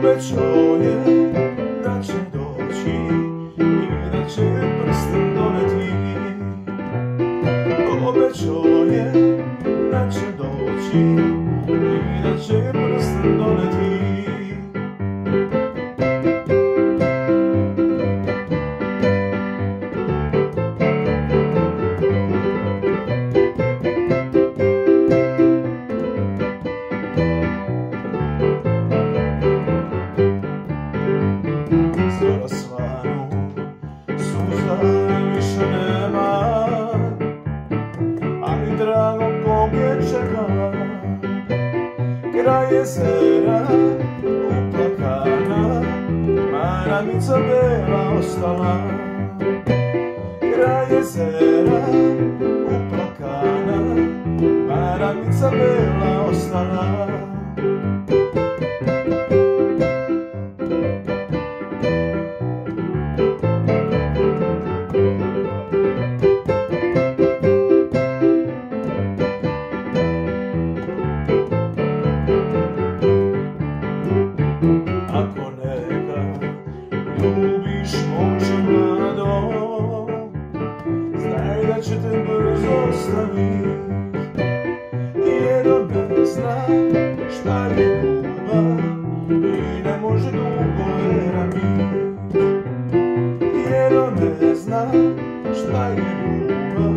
Obećao je da će doći i da će prstom doneti. Obećao je da će doći i da će prstom doneti. Zora svanu, suza više nema, ali drago kog je čekala. Kraj jezera uplakana, maramica bela ostala. Kraj jezera uplakana, maramica bela ostala. Ako nekad ljubiš momče mlado, znaj da će te brzo ostavit. Jedan ne zna šta je ljubav i ne može dugo verovit. Jedan ne zna šta je ljubav